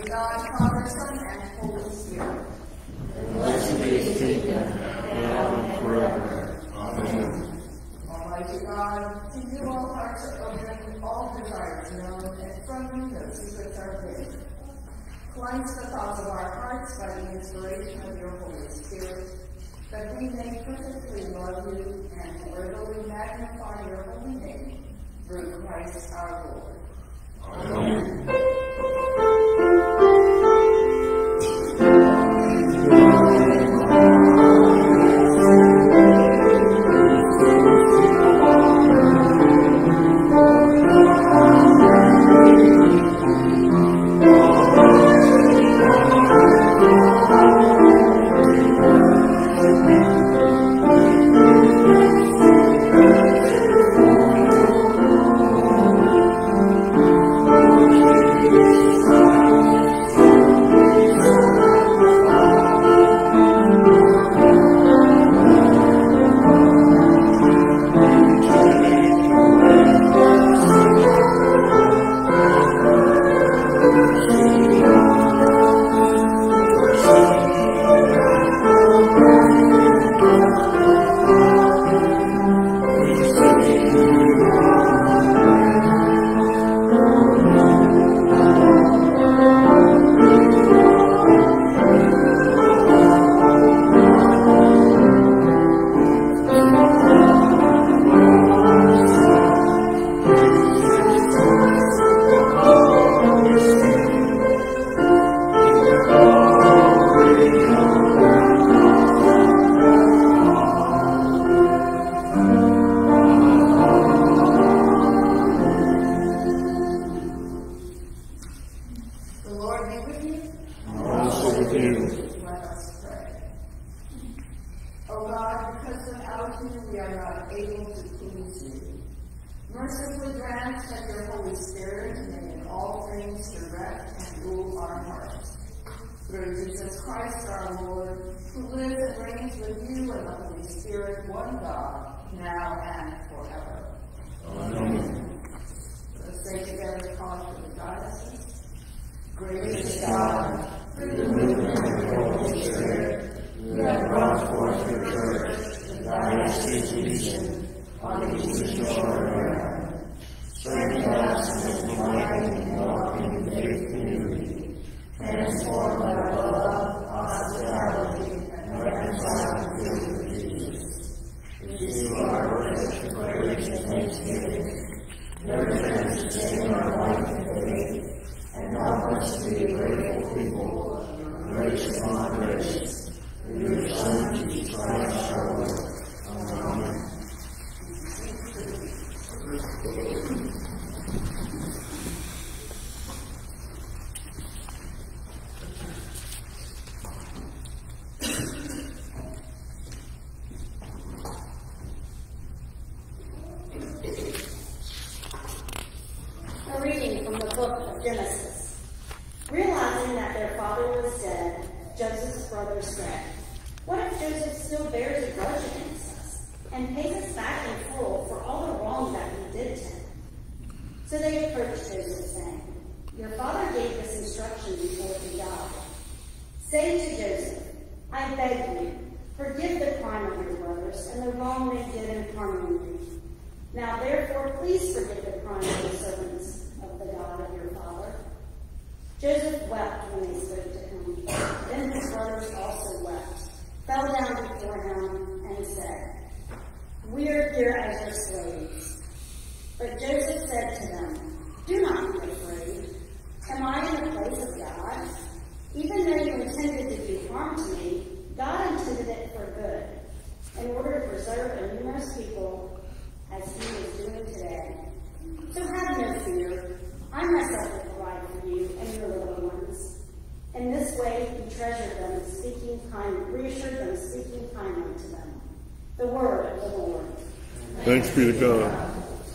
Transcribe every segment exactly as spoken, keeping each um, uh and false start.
God, Father, Son, and Holy Spirit. Blessed be his kingdom, now and forever. Amen. Almighty God, to you all hearts are open, all desires known, and from you no secrets are hidden. Cleanse the thoughts of our hearts by the inspiration of your Holy Spirit, that we may perfectly love you and worthily magnify your holy name, through Christ our Lord. Amen. Thanks be to God.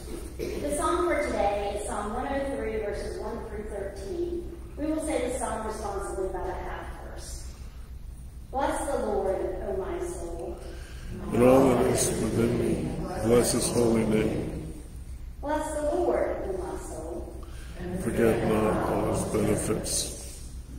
The psalm for today is Psalm one oh three, verses one through thirteen. We will say the psalm responsibly about a half verse. Bless the Lord, O my soul. And all that is within me, bless his holy name. Bless the Lord, O my soul. Forget not all his benefits.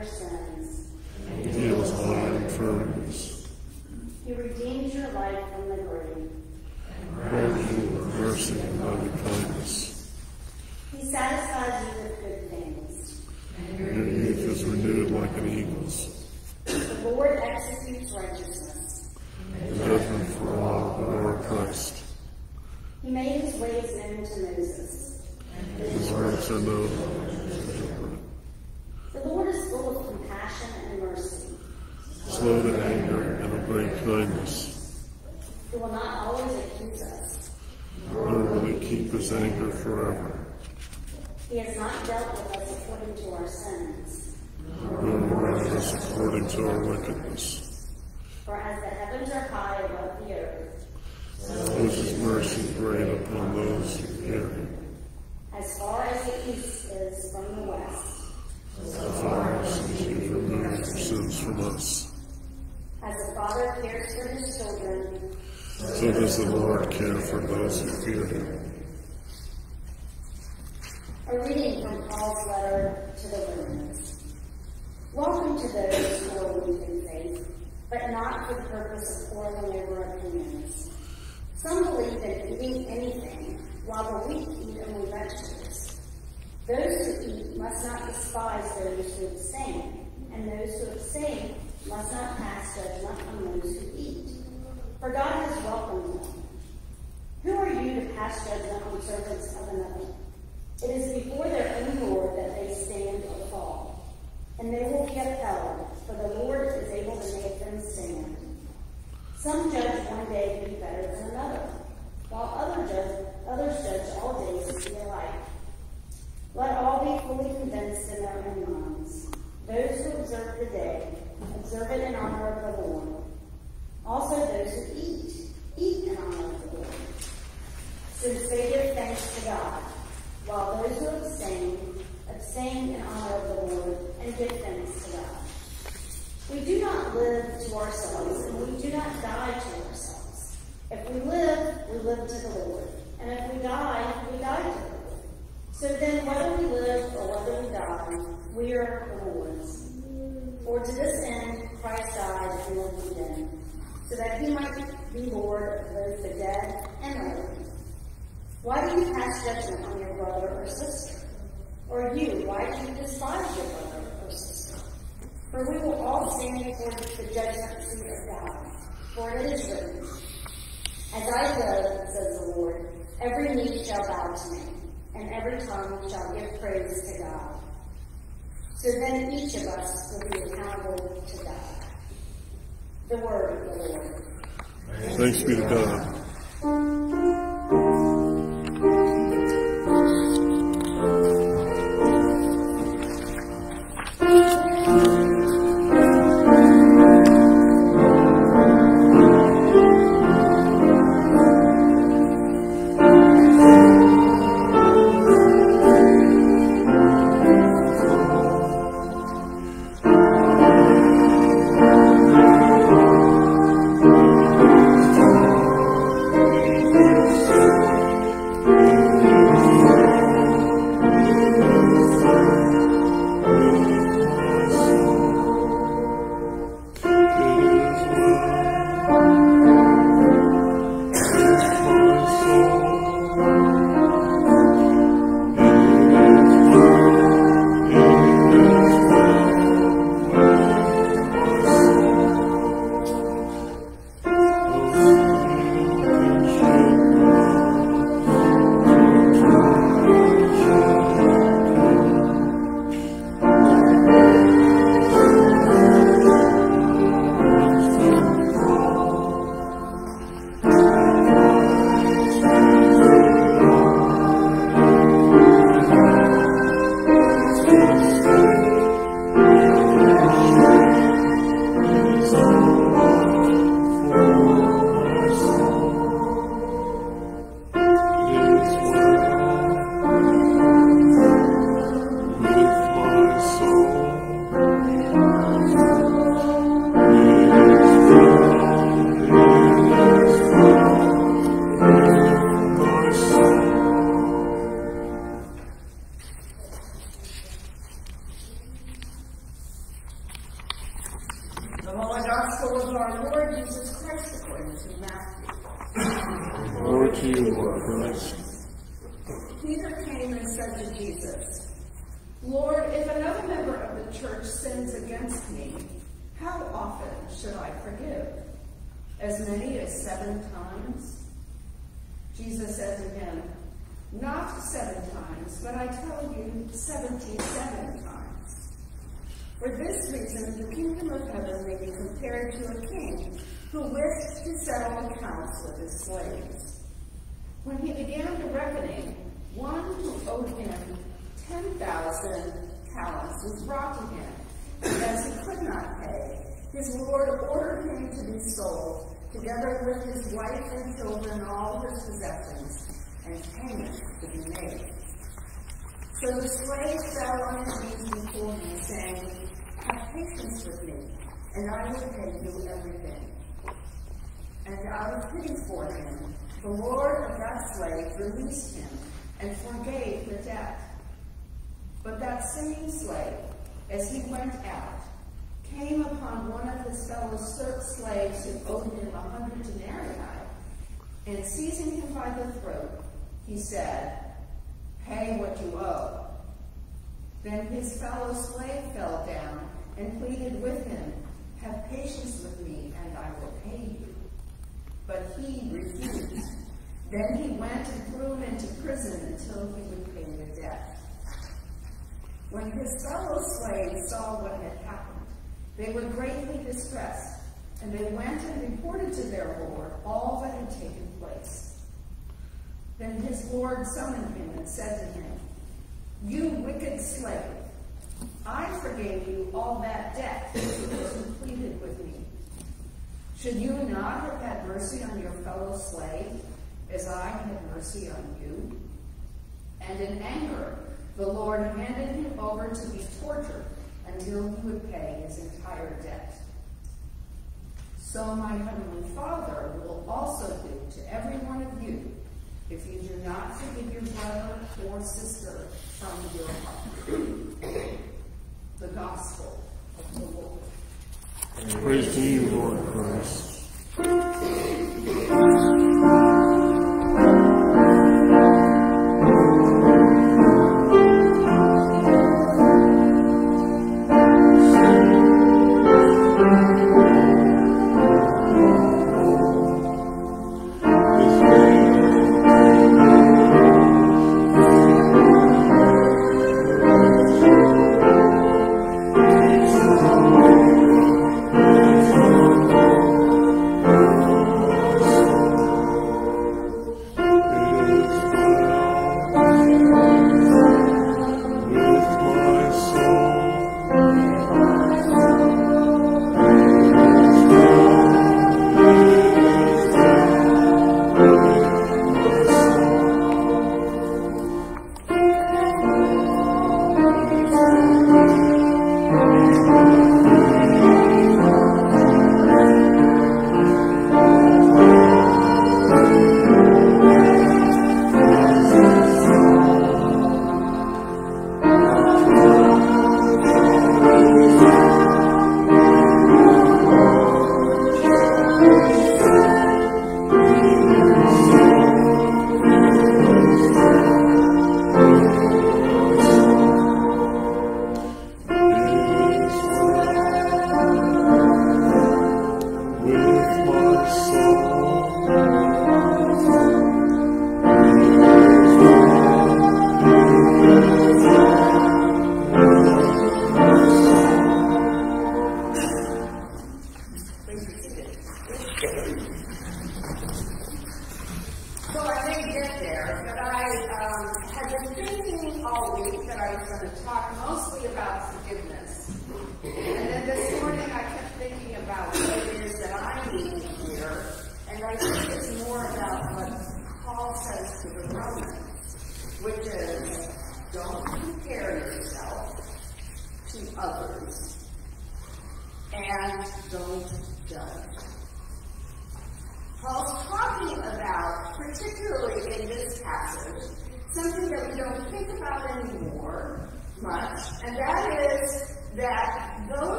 your sins. He heals all your infirmities. He redeems your life from the grave. Grant you with mercy and loving kindness. He satisfies you with good things. Your youth is renewed like an eagle's. The Lord executes righteousness. And judgment for all who are oppressed. He made his ways known to Moses. His works are known to Israel. The Lord is full of compassion and mercy. Slow to anger and of great kindness. He will not always accuse us. Nor will he keep his anger forever. He has not dealt with us according to our sins. Nor reward us according to our wickedness. For as the heavens are high above the earth, So is his mercy great upon those who fear him. as far as the east is from the west, So far as he removes our sins from us. as the Father cares for his children, So does the Lord care for those who fear him. a reading from Paul's letter to the Romans. Welcome to those who are weak in faith, but not for the purpose of quarreling over opinions. Some believe in eating anything, while the weak eat only vegetables. Those who eat must not despise those who abstain, and those who abstain must not pass judgment on those who eat. For God has welcomed them. Who are you to pass judgment on servants of another? It is before their own Lord that they stand or fall, and they will be upheld, for the Lord is able to make them stand. Some judge one day to be better than another, while other judge, others judge all days to be alike. Let all be fully convinced in their own minds. Those who observe the day, observe it in honor of the Lord. Also those who eat, eat in honor of the Lord, since they give thanks to God, while those who abstain, abstain in honor of the Lord and give thanks to God. We do not live to ourselves, and we do not die to ourselves. If we live, we live to the Lord, and if we die, we die to the Lord. So then, whether we live or whether we die, we are the Lord's. For to this end Christ died and was again, so that he might be Lord of both the dead and the living. Why do you pass judgment on your brother or sister? Or you, why do you despise your brother or sister? For we will all stand before the judgment seat of God. For it is written, as I live, says the Lord, every knee shall bow to me, and every tongue shall give praise to God. So then each of us will be accountable to God. The word of the Lord. Thanks be to God. Gospel of our Lord Jesus Christ according to Matthew. Glory to you, Lord Christ. Peter came and said to Jesus, Lord, if another member of the church sins against me, how often should I forgive? As many as seven times? Jesus said to him, not seven times, but I tell you, seventy-seven times. For this reason, the kingdom of heaven may be compared to a king who wished to settle accounts with his slaves. When he began the reckoning, one who owed him ten thousand talents was brought to him, and as he could not pay, his lord ordered him to be sold, together with his wife and children and all his possessions, and payment to be made. So the slave fell on his knees before him, saying, have patience with me, and I will pay you everything. And out of pity for him, the lord of that slave released him and forgave the debt. But that same slave, as he went out, came upon one of his fellow slaves who owed him a hundred denarii, and seizing him by the throat, he said, pay what you owe. Then his fellow slave fell down and pleaded with him, have patience with me, and I will pay you. But he refused. Then he went and threw him into prison until he would pay the debt. When his fellow slaves saw what had happened, they were greatly distressed, and they went and reported to their lord all that had taken place. Then his lord summoned him and said to him, you wicked slave, I forgave you all that debt because you pleaded with me. Should you not have had mercy on your fellow slave, as I had mercy on you? And in anger, the Lord handed him over to be tortured until he would pay his entire debt. So my heavenly Father will also do to every one of you if you do not forgive your brother or sister from your heart. The Gospel of the Lord. Praise to you, Lord Christ.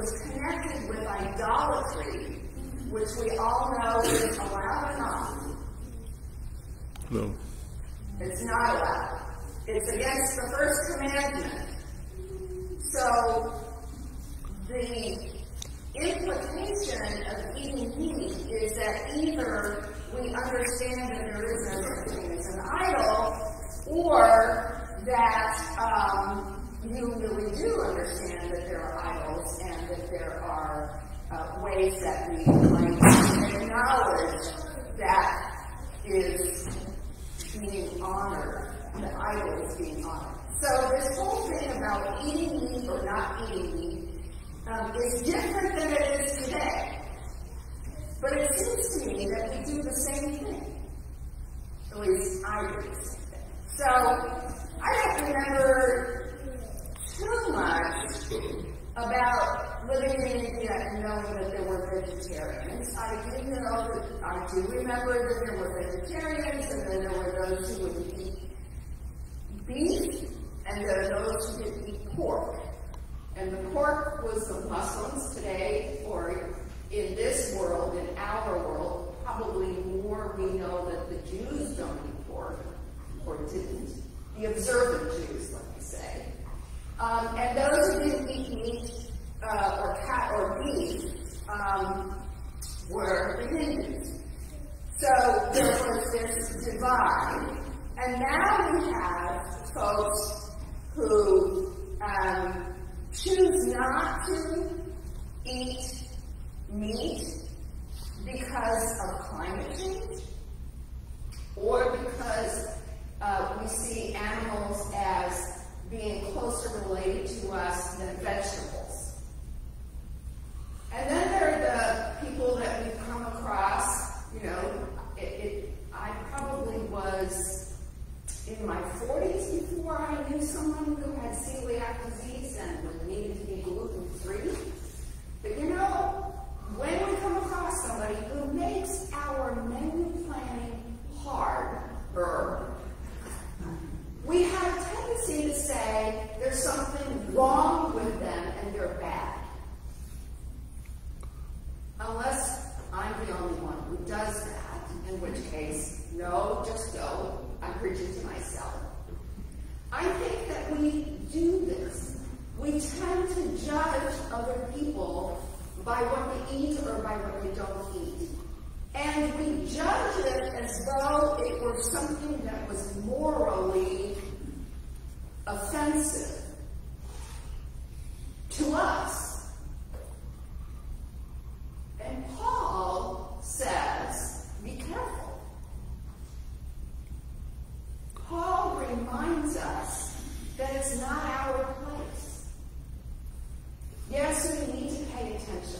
was connected with idolatry, which we all know is allowed or not. No. It's not allowed. It's against the first commandment. So, the implication of eating meat is that either we understand that there is no such thing as an idol, or that um, you really do understand that there are idols and that there are uh, ways that we might acknowledge that is being honored, the idol is being honored. So this whole thing about eating meat or not eating meat um, is different than it is today. But it seems to me that we do the same thing. At least I do the same thing. So I don't remember too much about living in India and knowing that there were vegetarians. I do know that I do remember that there were vegetarians, and then there were those who would eat beef, and there are those who didn't eat pork. And the pork was the Muslims today, or in this world, in our world, probably more we know that the Jews don't eat pork, or didn't. The observant Jews, let me say. Um, and those who didn't eat meat uh, or cat or beef um, were the Hindus. So there was this divide. And now we have folks who um, choose not to eat meat because of climate change, or because uh, we see animals as being closer related to us than vegetables. And then there are the people that we've come across, you know, it, it, I probably was in my forties before I knew someone who had celiac disease and needed to be gluten-free. But you know, when we come across somebody who makes our menu planning harder, we have a tendency to say there's something wrong with them and they're bad. Unless I'm the only one who does that, in which case, no, just go. I'm preaching to myself. I think that we do this. We tend to judge other people by what they eat or by what they don't eat. And we judge it as though it were something that was morally offensive to us. And Paul says, be careful. Paul reminds us that it's not our place. Yes, we need to pay attention.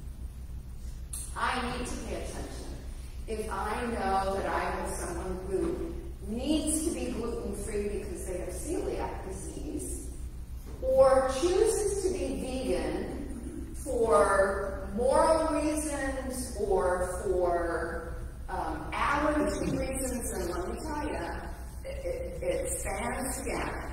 I need to pay attention. If I know that I have someone who needs to be gluten-free because they have celiac disease, or chooses to be vegan for moral reasons or for um, allergy reasons, and let me tell you, it, it, it stands to gamut.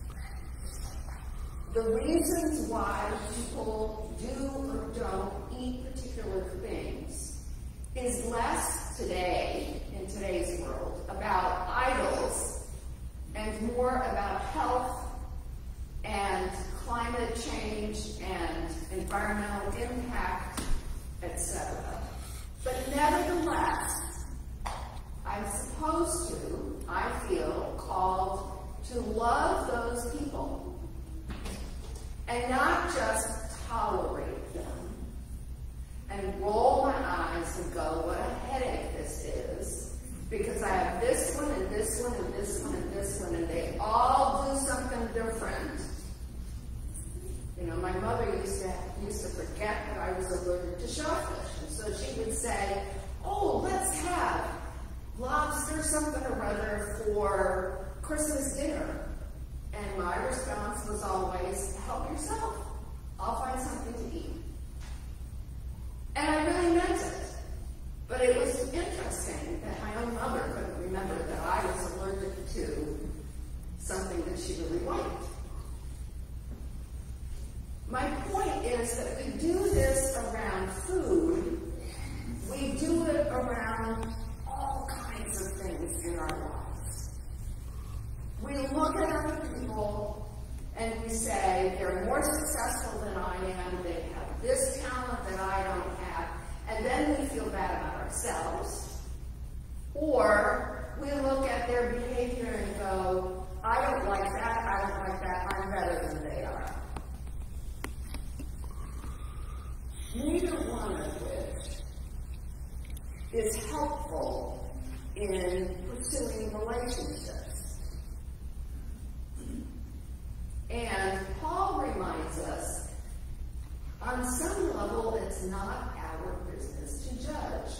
The reasons why people do or don't eat particular things is less today, in today's world, about idols and more about health and climate change and environmental impact, et cetera. But nevertheless, I'm supposed to, I feel, called to love those people and not just tolerate them and roll my eyes and go, what a headache this is, because I have this one and this one and this one and this one, and they all do something different. You know, my mother used to used to forget that I was allergic to shellfish, and so she would say, oh, let's have lobster something or other for Christmas dinner. And my response was always, help yourself. I'll find something to eat. And I really meant it. But it was interesting that my own mother couldn't remember that I was allergic to something that she really liked. My point point is that we do this around food. We do it around all kinds of things in our lives. We look at other people and we say, they're more successful than I am, they have this talent that I don't have, and then we feel bad about ourselves. Or we look at their behavior and go, I don't like that, I don't like that, I'm better than they are. Neither one of which is helpful in pursuing relationships. And Paul reminds us, on some level, it's not our business to judge.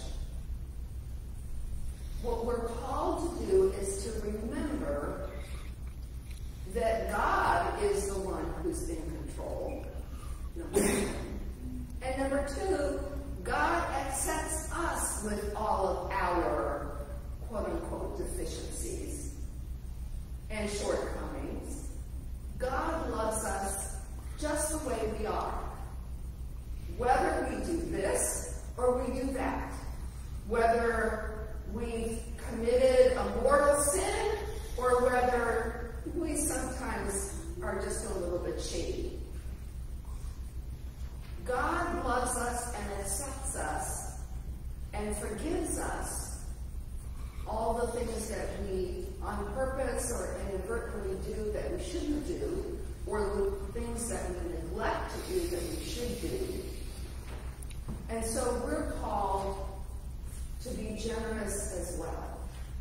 What we're called to do is to remember that God is the one who's in control. Number one. And number two, God accepts us with all of our quote-unquote deficiencies and shortcomings. God loves us just the way we are. Whether we do this or we do that. Whether we've committed a mortal sin or whether we sometimes are just a little bit shady. God loves us and accepts us and forgives us all the things that we on purpose or inadvertently do that we shouldn't do, or the things that we neglect to do that we should do. And so we're called to be generous as well.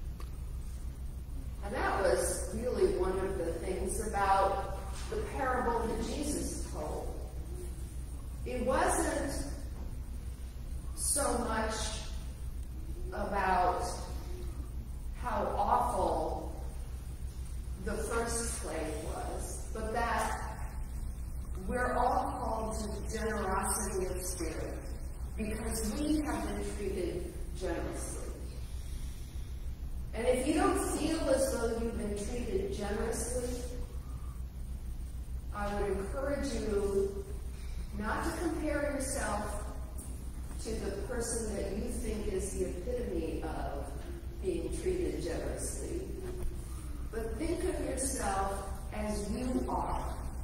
And that was really one of the things about the parable that Jesus told. It wasn't so much about how awful the first plague was, but that we're all called to generosity of spirit because we have been treated generously. And if you don't feel as though you've been treated generously, I would encourage you not to compare yourself to the person that you think is the epitome of being treated generously, but think of yourself as you are.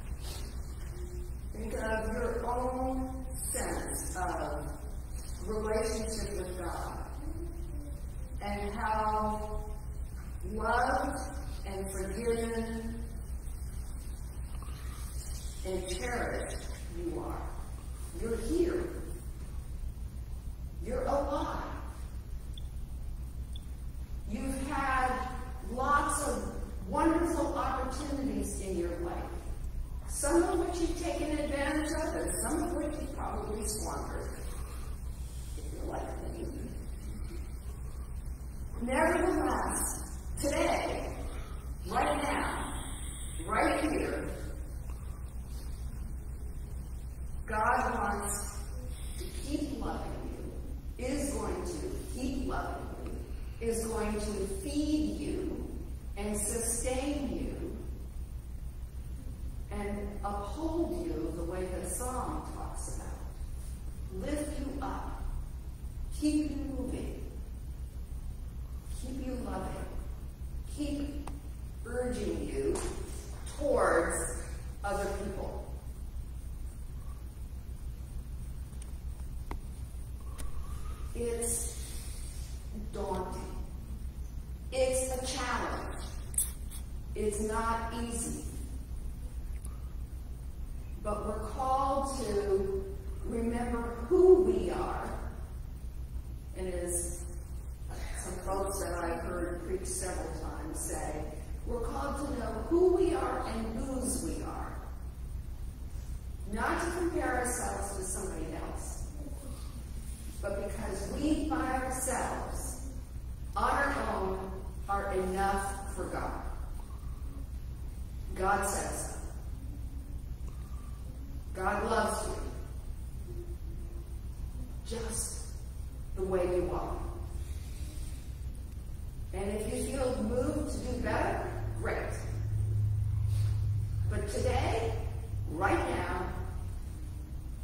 Think of your own sense of relationship with God and how loved and forgiven and cherished you are. You're here. You're alive. You've had lots of wonderful opportunities in your life, some of which you've taken advantage of, and some of which you've probably squandered, if you're like me. Nevertheless, today, right now, right here, God wants to keep loving you, is going to keep loving you, is going to feed you and sustain you and uphold you the way the song talks about. Lift you up, keep you moving, keep you loving, keep urging you towards other people. It's daunting. It's a challenge. It's not easy. But we're called to remember who we are. And as some folks that I've heard preach several times say, we're called to know who we are and whose we are. Not to compare ourselves to somebody else, but because we by ourselves, on our own, are enough for God. God says so. God loves you just the way you are. And if you feel moved to do better, great. But today, right now,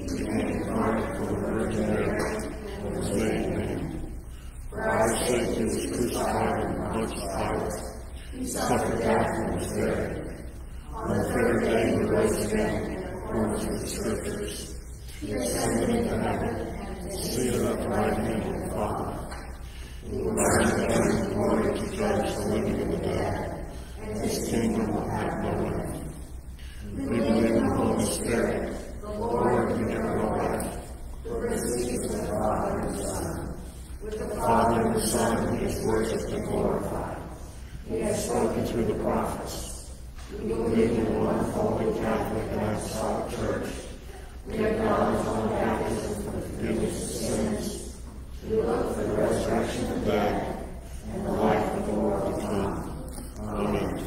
became incarnate from the Virgin Mary, and was made man. For our sake he was crucified in Pontius Pilate. He suffered death and was buried. On the third day he rose again in accordance with the Scriptures. He ascended into heaven, and is seated at the right hand of the Father. He will return again in glory to judge the living and the dead, and his kingdom will have no end. We believe in the Holy Spirit, the Lord and eternal life, who proceeds from the Father and the Son. With the Father and the Son he is worshipped and glorified. He has spoken through the prophets. We believe in one holy Catholic and Apostolic Church. We acknowledge one baptism for the forgiveness of sins. We look for the resurrection of the dead and the life of the world to come. Amen.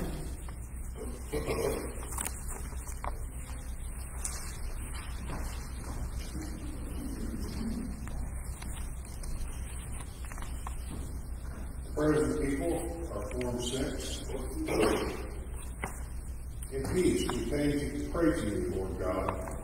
Prayers of the people are Form six. In peace, we pray to, pray to you, Lord God,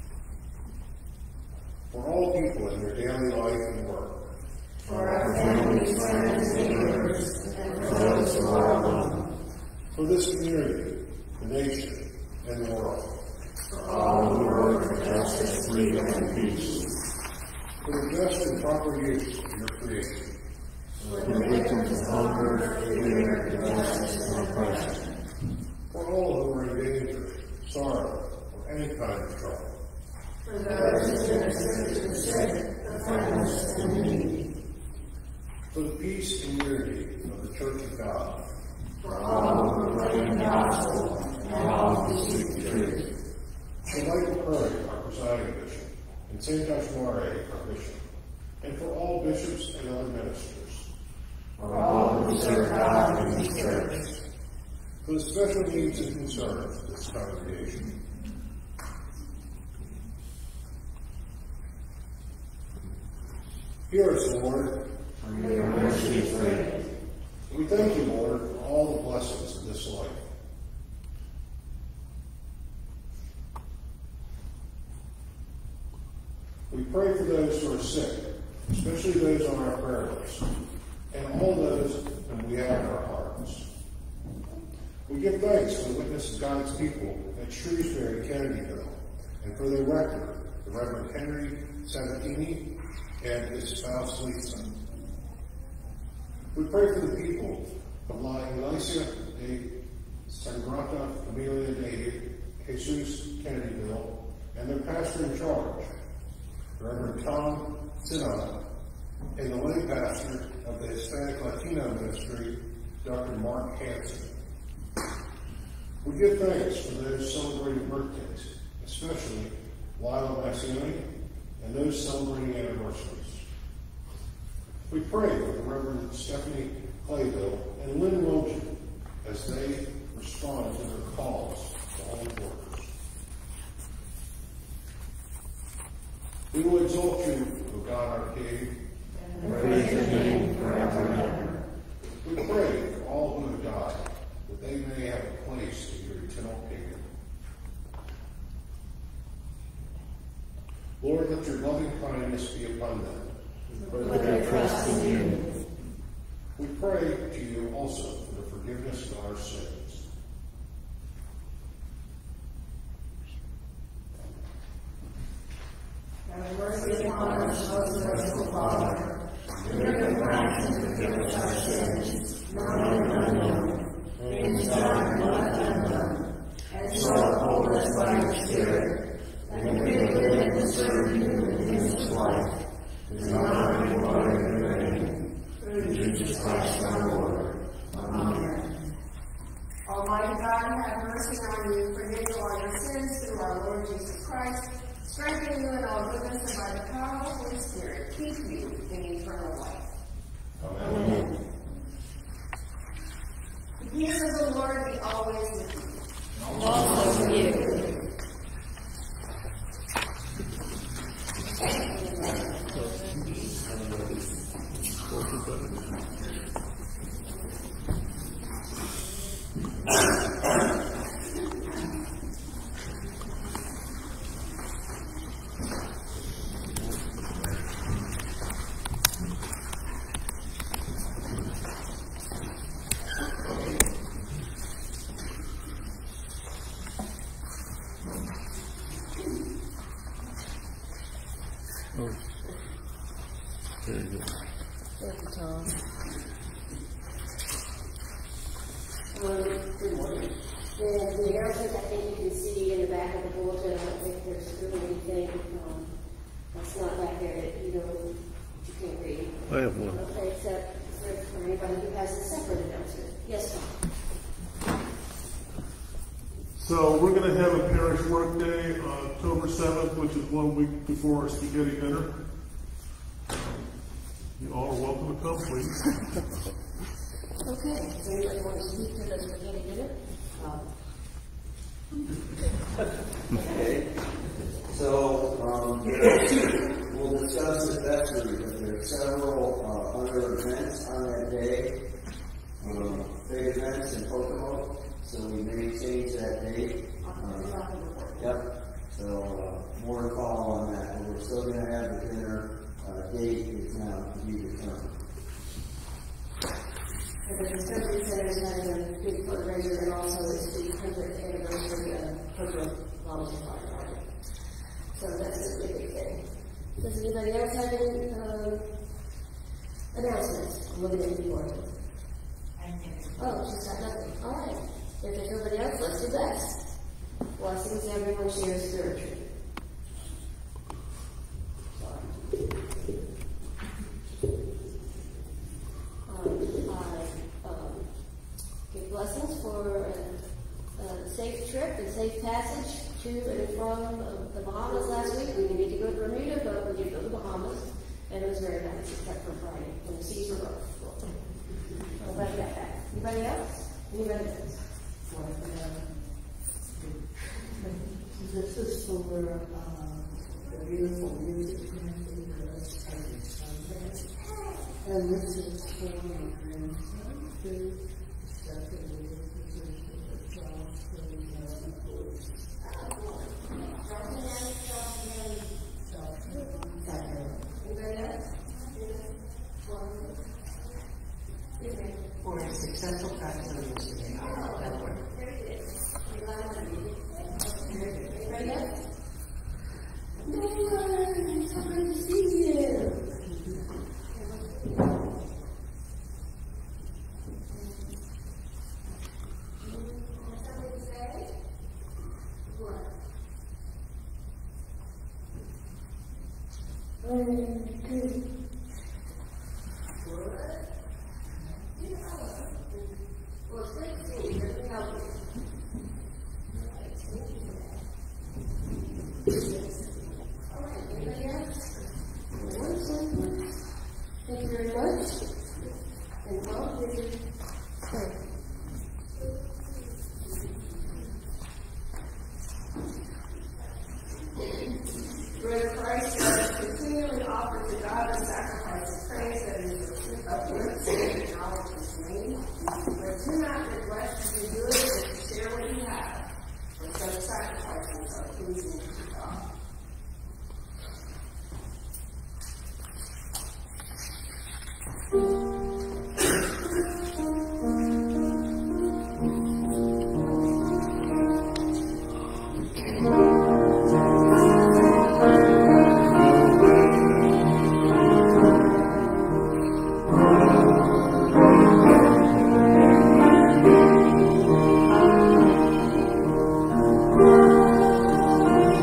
for all people in their daily life and work. For our families, friends, and neighbors, and for those who are alone. For this community, the nation, and the world. For all who work for justice, freedom, and peace. For the just and proper use of your creation. For the victims of hunger, fear, injustice, and oppression. For all who are in danger, sorrow, or any kind of trouble. For those who minister to the sick, the friendless, and the needy. For the peace and unity of the Church of God. For all who proclaim the gospel, and all who seek the truth. For Michael Curry, our presiding bishop, and Saint Ashmare, our bishop, and for all bishops and other ministers. For all who serve God in His church. For the special needs and concerns of this congregation. Hear us, Lord. For your mercy is great. We thank you, Lord, for all the blessings of this life. We pray for those who are sick, especially those on our prayer list, and all those whom we have in our hearts. We give thanks for the witness of God's people at Shrewsbury, Kennedyville, and for their rector, the Reverend Henry Sabatini, and his spouse, Lisa. We pray for the people of La Iglesia de Sagrada Familia de Jesus, Kennedyville, and their pastor in charge, Reverend Tom Sinai, and the lay pastor of the Hispanic Latino Ministry, Doctor Mark Hansen. We give thanks for those celebrating birthdays, especially Lila Massioni and those celebrating anniversaries. We pray for the Reverend Stephanie Clayville and Lynn Wilson as they respond to their calls to holy workers. We will exalt you, O God our King, and praise your name forever and ever. We pray for all who have died, that they may have a place in your eternal kingdom. Lord, let your loving kindness be upon them. For they trust in you. We pray to you also for the forgiveness of our sins. Have mercy upon us, most merciful Father. In your compassion, forgive us our sins, known and unknown, things done and left undone, and so uphold us by your Spirit, that we may live and serve you in this life, to honor and glory of your name, through Jesus Christ our Lord. Amen. Almighty God, have mercy on you, forgive you all your sins through our Lord Jesus Christ, strengthen you in all goodness, and by the power of the Holy Spirit, keep you in eternal life. Amen. The peace of the Lord be always with you. Also with you. Thank you. Oh. There you go. Thank you, Tom. Um, good morning. The, the announcements, I think you can see in the back of the bulletin. I don't think there's really anything um, that's not back there that you know you can't read. I have one. Okay, except for, for anybody who has a separate announcement. Yes, Tom. So we're going to have a parish work day on October seventh, which is one week before our spaghetti dinner. You all are welcome to come, please. Okay, does anybody want to speak to the spaghetti dinner? Um, Okay, so um, we'll discuss the vestry, but there are several uh, other events on that day, um, big events in Pocono, so we may change that date. Uh, yep, so uh, more to follow on that, but we're still going to have the dinner. Uh, date is now to be determined. And the Conservative Center is having a big fundraiser, and also it's the hundredth anniversary of Pocono Volunteer Fire Project. So that's a really big thing. Does anybody else have any um, announcements? I'm looking at you, Martin. Oh, she's got nothing. All right. If there's nobody else, let's do that. Blessings, everyone shares spiritually. Blessings for a, a safe trip and safe passage to and from uh, the Bahamas last week. We didn't get to go to Bermuda, but we did go to the Bahamas, and it was very nice, except for Friday when the seas were rough. Nobody got that. Anybody else? Anybody else? This is for uh, the beautiful music camping girls every Sunday, and this is for my grandson who. For a successful practice of music. It's so good to see you. Thank you very much. And well, this is Lord Christ, let us continually offer to God a sacrifice of praise that is the fruit of works and acknowledge His name. But do not neglect to do good and to share what you have, for such sacrifices are pleasing to God. Thank you.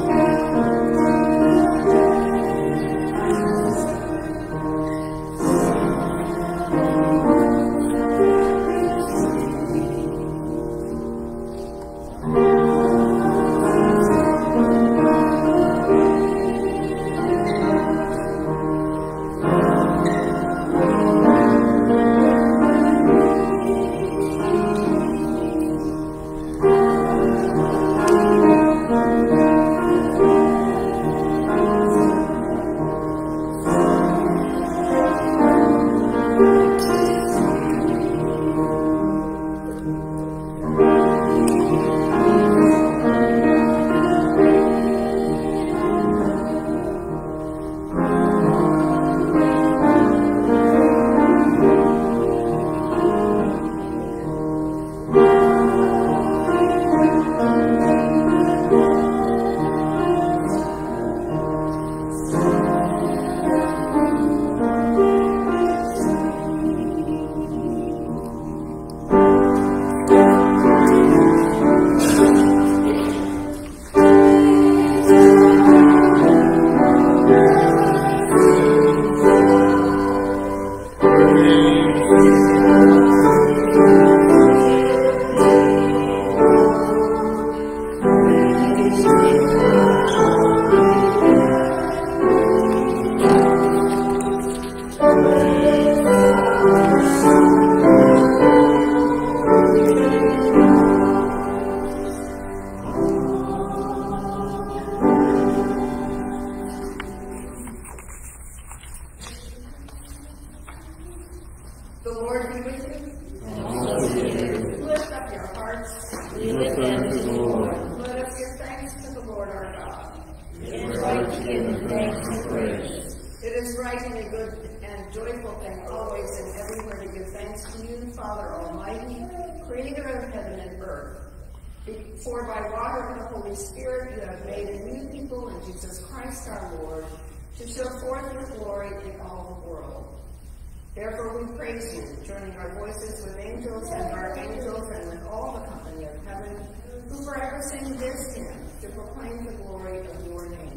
Lord be with you. And also with you. Lift up your hearts. We lift them to the Lord. Let us give thanks to the Lord our God. It is right to give him thanks and praise. It is right and a good and joyful thing always and everywhere to give thanks to you, Father Almighty, creator of heaven and earth. For by water and the Holy Spirit you have made a new people in Jesus Christ our Lord, to show forth your glory in all the world. Therefore we praise you, joining our voices with angels and archangels and with all the company of heaven, who forever sing this hymn to proclaim the glory of your name.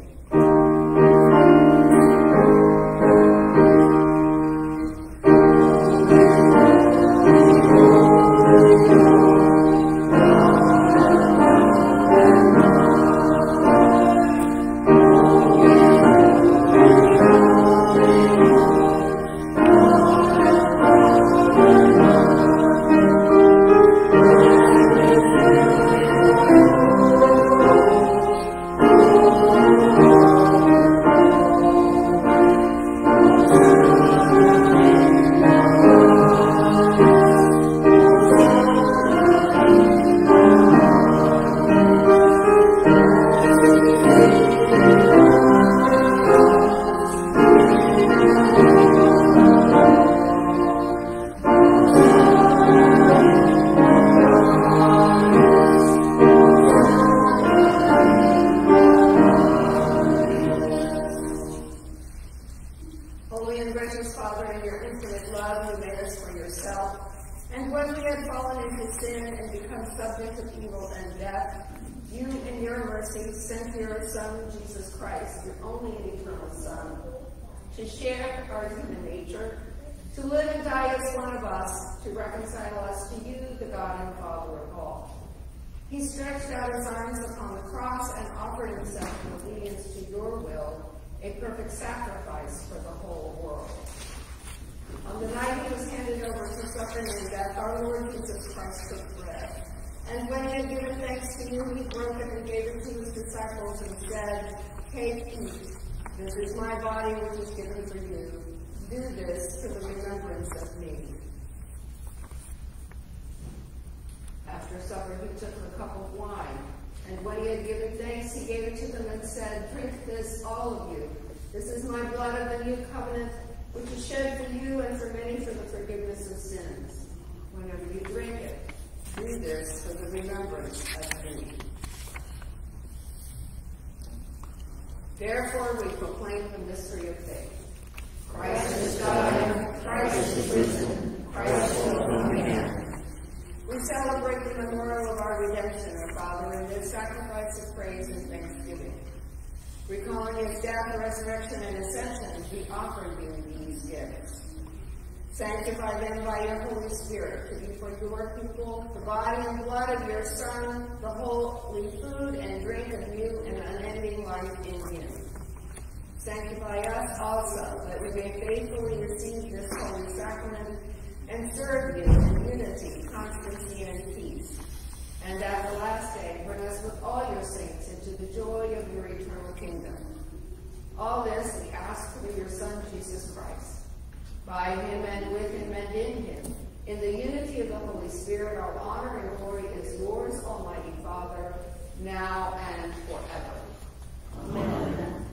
To share our human nature, to live and die as one of us, to reconcile us to you, the God and Father of all. He stretched out his arms upon the cross and offered himself in obedience to your will, a perfect sacrifice for the whole world. On the night he was handed over to suffering and death, our Lord Jesus Christ took bread. And when he had given thanks to you, he broke it and gave it to his disciples and said, "Take, eat. This is my body which is given for you. Do this to the remembrance of me." After supper, he took a cup of wine, and when he had given thanks, he gave it to them and said, "Drink this, all of you. This is my blood of the new covenant, which is shed for you and for many for the forgiveness of sins. Whenever you drink it, do this for the remembrance of me." Therefore, we proclaim the mystery of faith. Christ is died, Christ is risen, Christ will come again. We celebrate the memorial of our redemption, our Father, in this sacrifice of praise and thanksgiving. Recalling his death, resurrection, and ascension, we offer you these gifts. Sanctify them by your Holy Spirit to be for your people the body and blood of your Son, the holy food and drink of new and unending life in him. Sanctify us also, that we may faithfully receive this holy sacrament and serve you in unity, constancy, and peace. And at the last day, bring us with all your saints into the joy of your eternal kingdom. All this we ask through your Son, Jesus Christ. By him and with him and in him, in the unity of the Holy Spirit, our honor and glory is yours, Almighty Father, now and forever. Amen.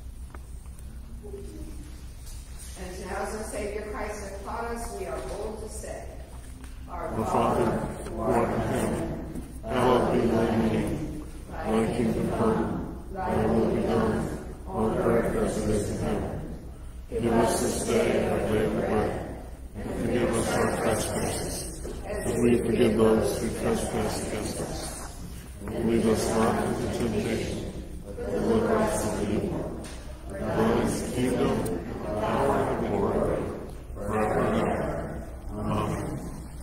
And now, as our Savior Christ has taught us, we are bold to say, Our Father, who art in heaven, hallowed be thy name. Thy kingdom come, thy will be done, on earth as it is in heaven. Give us this day our daily bread, and forgive us our trespasses, as we forgive those who trespass against us. And lead us not into temptation, but deliver us from evil. For thine is the kingdom, the power, and the glory, forever and ever. Amen.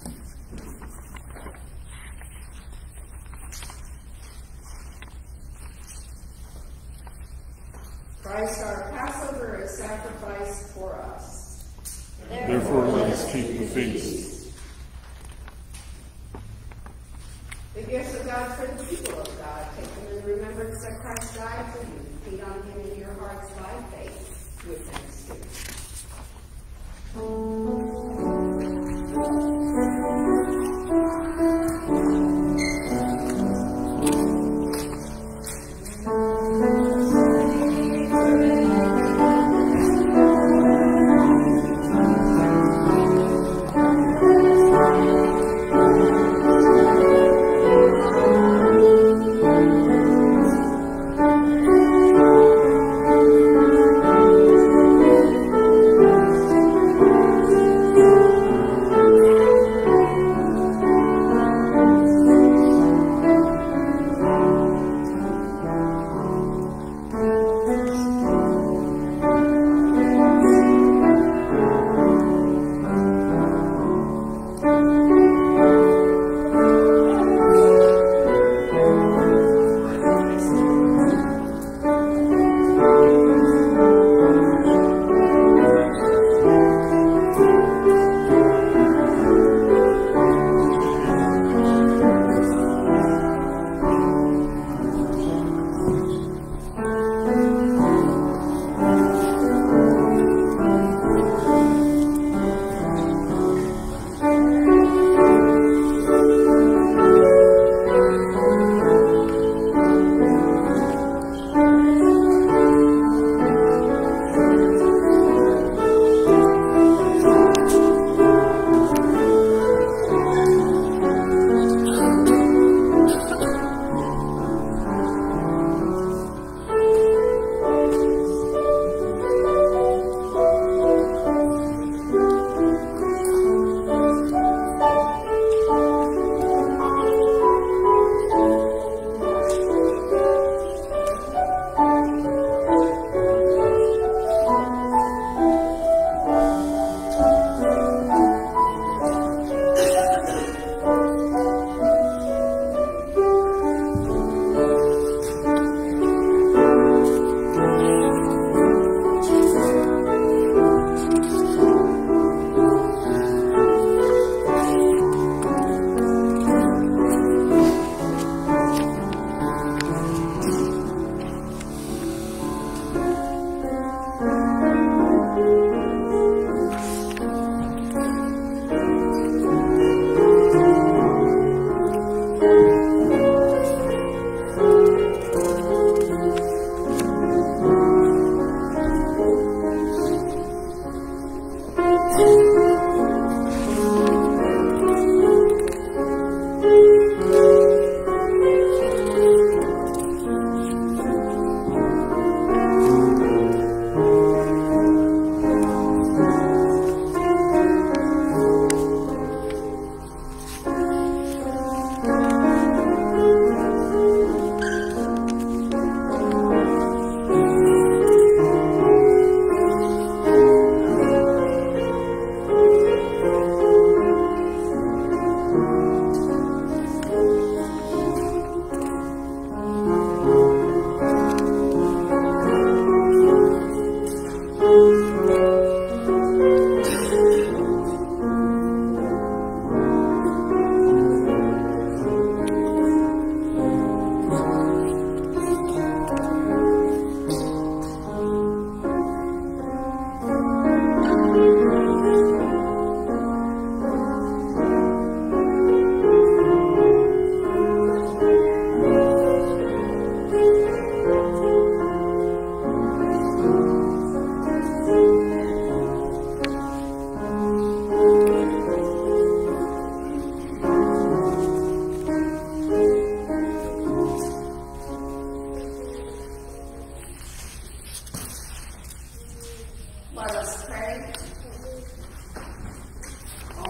Christ our Passover is sacrificed for us. Therefore let us keep the feast. The gifts of God for the people of God. Take them in remembrance that Christ died for you. Feed on him in your hearts by faith with thanksgiving.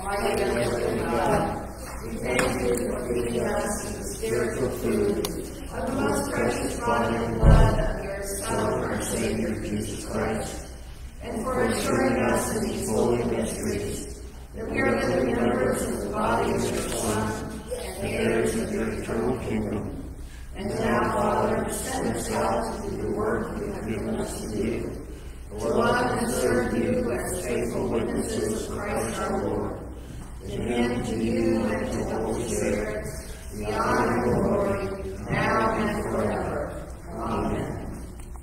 Almighty and living God, we thank you for feeding us with the spiritual food of the most precious body and blood of your Son, our Savior, Jesus Christ, and for assuring us in these holy mysteries that we are living members of the body of your Son and heirs of your eternal kingdom. And now, Father, send us out to do the work you have given us to do, to love and serve you as faithful witnesses of Christ our Lord. To him, to you, and to the Holy Spirit, the honor and glory, now and forever. Amen.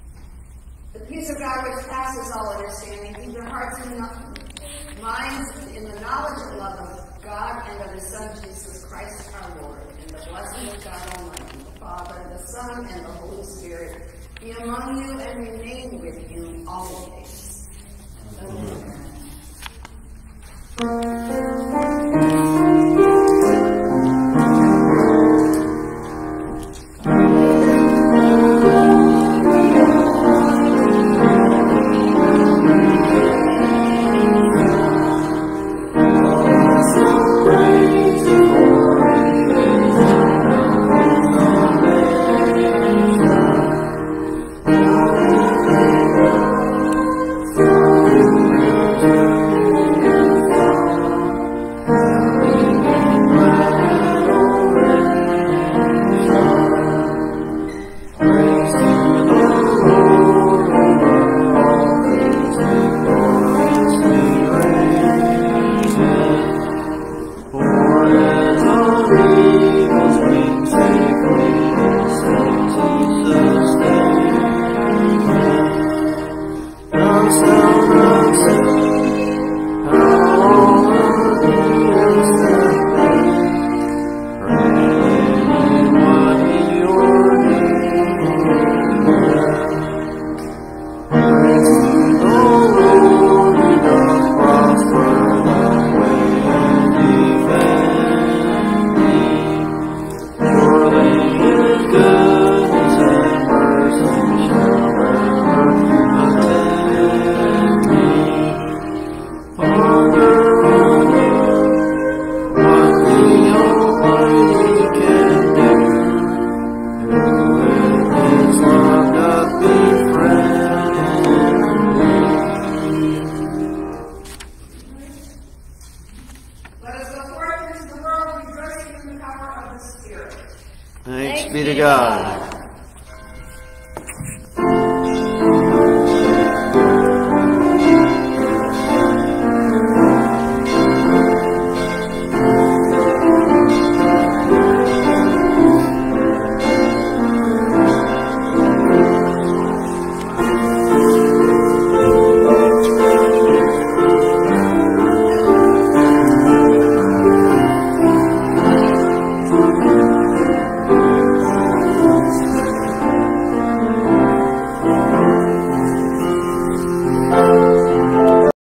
The peace of God which passes all understanding, keep your hearts and minds in the knowledge and love of God and of his Son, Jesus Christ our Lord, and the blessing of God Almighty, the Father, the Son, and the Holy Spirit, be among you and remain with you always. Amen. Thanks be to God.